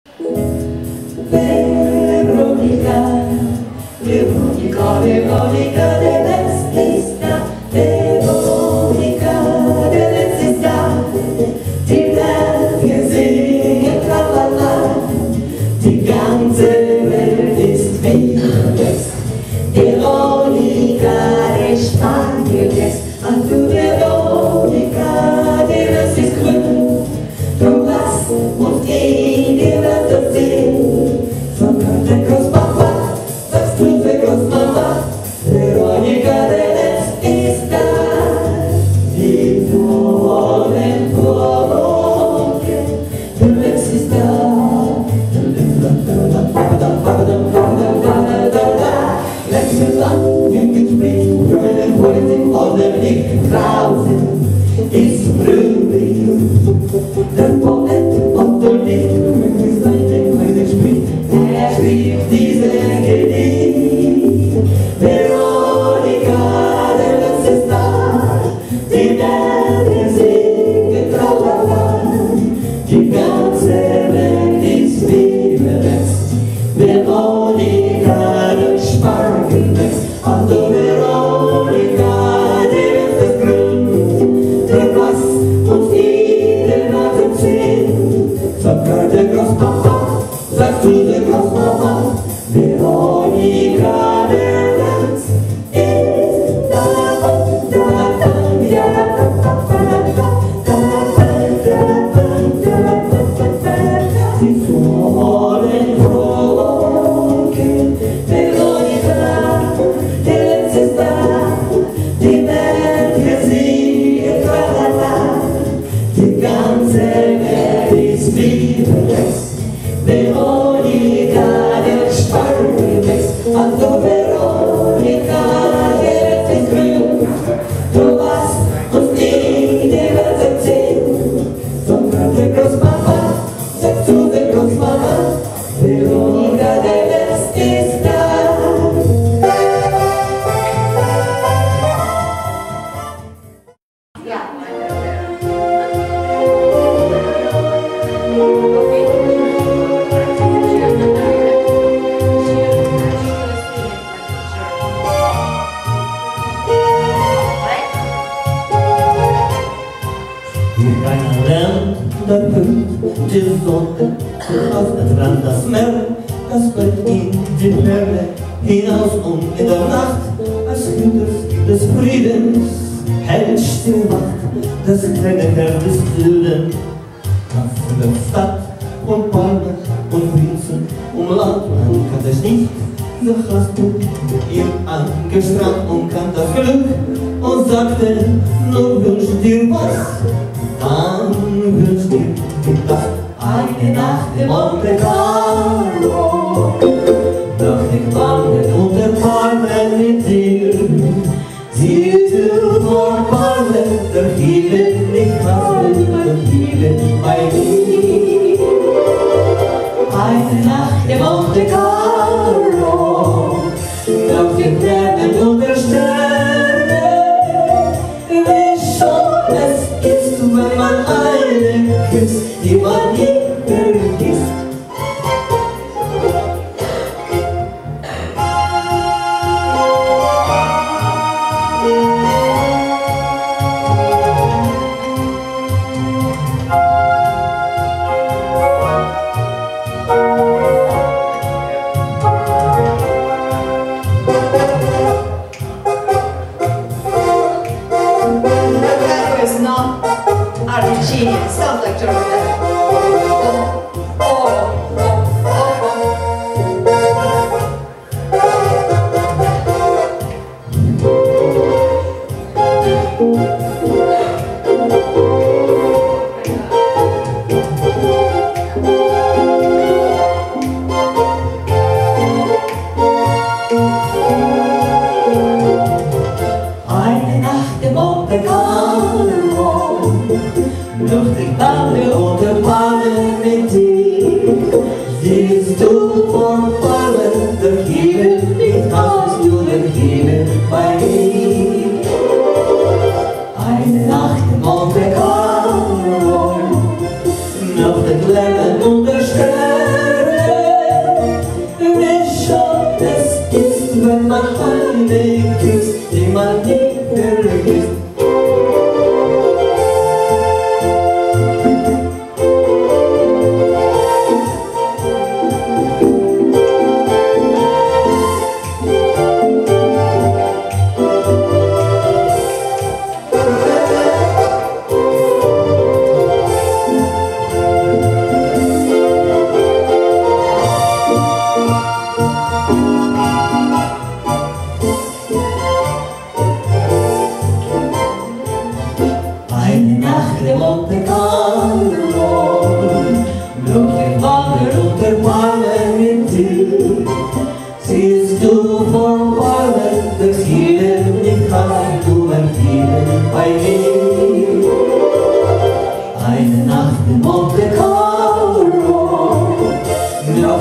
Veronica, Veronica, Veronica, der Letzte ist da. Veronica, der Letzte ist da. Die Berge singen, tralala. Die ganze Welt ist fest. Veronica, der Spanien lässt. Und du, Veronica, der Rest ist grün. Drum lass uns gehen, die Welt das sehen. Von der Großpapa, sagst du für Großmama, Veronica, der Letzte ist da. Die wollen Veronica, der Letzte ist da. Letzte Land im Gespräch, Grüne Politik aus dem Licht draußen ist fröhlich. Der Poet und der Licht, mit seinem Weise spricht, er schrieb diese Gedicht. Veronica, der Letzte ist da, die Berge singen, tralala, die ganze Welt ist wie besetzt. Veronica, der Spargel wächst, und du, Veronica, die Welt ist grün. Der Blass und viele Nasen sehen, sagt der Großpapa, sagst du der Großmama, Veronica, der Letzte ist da. Sie wollen frohlocken, Veronica, der Letzte ist da. Die Berge singen, tralala, die ganze Welt ist wie besetzt. Veronica, der Spargel wächst, und du, Veronica, der Letzte ist grün. Du warst uns nie die Welt erzählen, sondern der Großpapa, sagst du der Großmama, Veronica, der Letzte ist da. Keiner lernt, da hüllt die Sonne aus der Rand das Meer, das bei ihm die Perle hinaus und in der Nacht als Hüter des Friedens hält still Wacht das kleine Herz des Süden. Von der Stadt und Palmen und Prinzen Land kann es nicht, so hast du ihr angestrengt und kann das Glück und sagte, nur wünsch dir was. Dann wünsch dir das eine Nacht im Monte Carlo. Doch ich wandert unter Palmen mit dir. Siehst du vor Palmen, der Himmel nicht was der Himmel bei mir. Eine Nacht im Monte Carlo. Doch ich werde unter Sterne. Wie schon es ist, wenn man eine küsst, die man nie vergisst.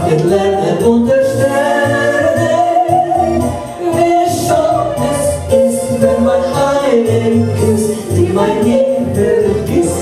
Nachtlernen unter Sternen. Wie schön es ist, wenn man eine küsst, die man nie vergisst.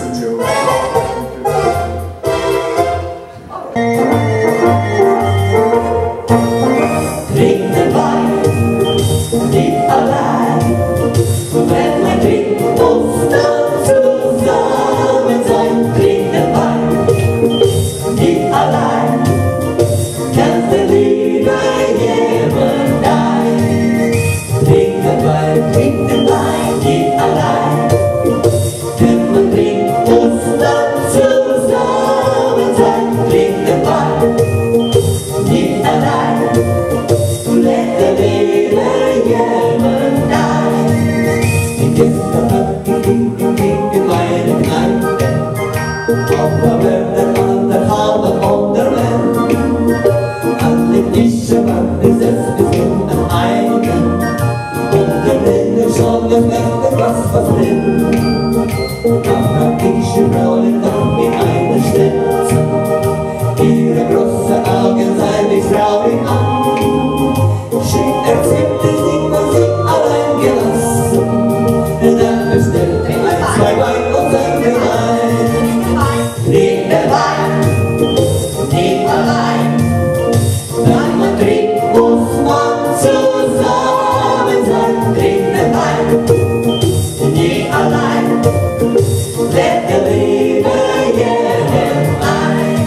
Trink den Wein, nicht allein, wenn man trinkt, muss dann zusammen sein. Trink den Wein, nicht allein, kannst du lieber jemand ein. Trink den Wein, nicht allein, wenn man trinkt, muss dann zusammen sein. Trink den Wein, nicht allein, du lässt dir wieder jemand ein. Ich gestern hab gekriegt in meinen Kneipen, auf der Welt an der Haube von der Welt. Alle Tische waren besetzt bis in den Einigen, und der Blinde schon gefleckte was drin. Da hab ich die Frauen dann in einer Stelle, ihre großen Augen seien mich traurig an. Schön erzählte sie, was sie allein gelassen. Dann bestellte ein, zwei Wein und sagte Wein. Trink den Wein, nicht allein. Wenn man trinkt, muss man zusammen sein. Trink den Wein, nicht allein. Let the Liebe jeden ein.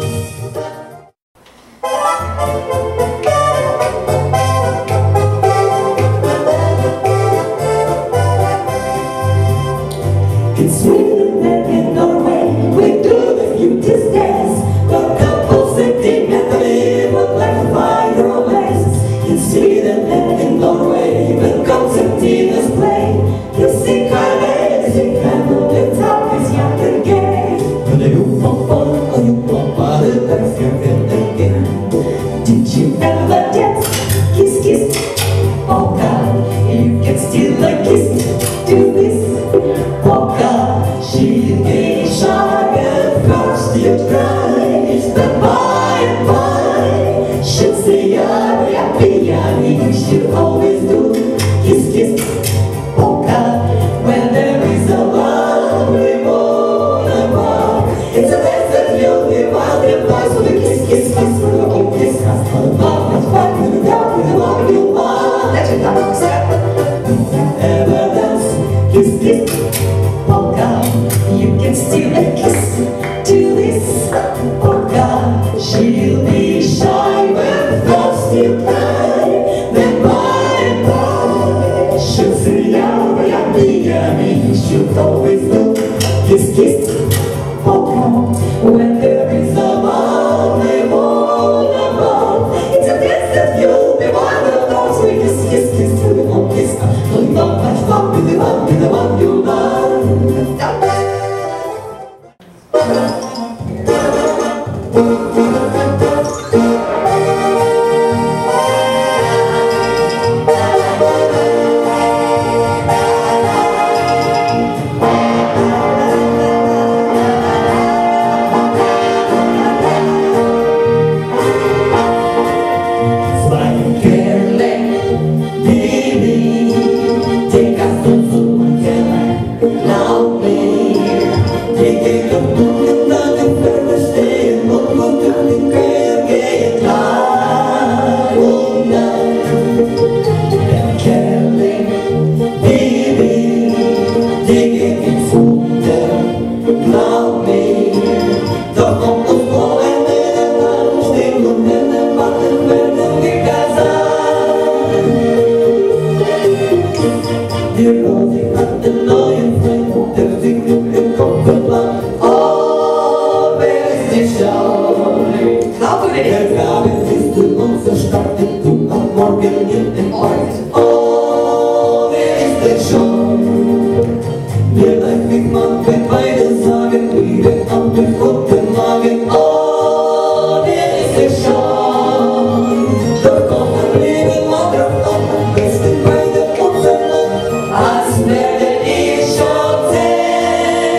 In Sweden and in Norway, we do the cutest dance. The couples sitting at the middle like fire romance. In Sweden and in Norway, when concertinas play, you see Carles, you can move the top is young and gay. When you want fun or you want body, that's your friend again. Did you ever dance? Kiss, kiss. Oh God, you can steal a kiss. Do this. Oh God, she'll be shy at first you try, but by and by she'll say yummy, yummy, yummy. She'll always do kiss, kiss. Oh God, when there is a lovely moon above, it's the best that you'll be wild and fly. So the kiss, kiss, kiss for the whole kiss, cause for the love that's fun with the dog with the love you want. Let your dog step. Ever dance, kiss, kiss. Oh God, you can steal a kiss to this. Oh God, she'll be shy when first you cry. Then by and by, she'll say yummy, yummy, yummy. She'll always do kiss, kiss. Oh God, when there is a lovely moon above, it's a dance that you'll be one of those. We kiss, kiss, kiss to the one kiss. Oh, you love much fun with the one you love.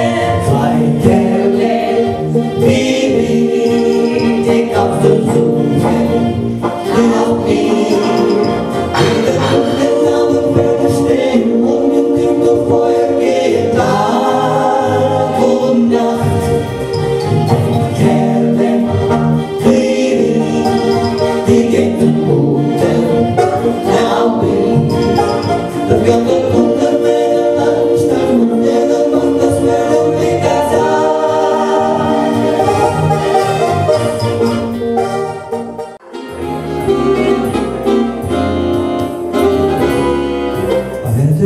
Baby, take off the blue.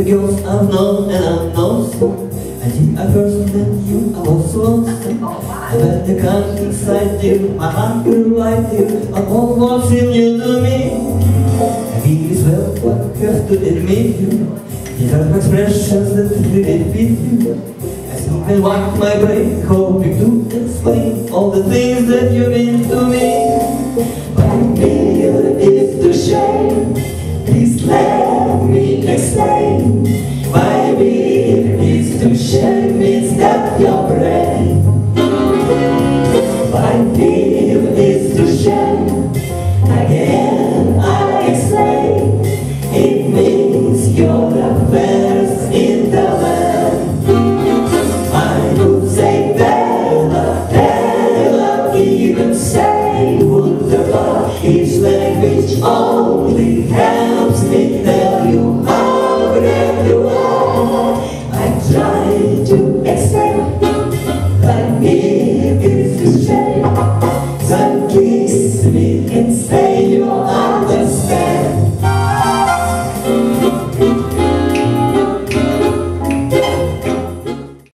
girls I've known and I've known so. Until I first met you, I was lonesome. I felt the kind inside you, my heart grew right here. I'm all watching you to me. I feel as well what you have to admit you. These are expressions that really fit you. I sleep and wipe my brain, hoping to explain all the things that you mean to me. By me it is to shame. Please let me explain. Why me it is to shame, it's that your brain. By me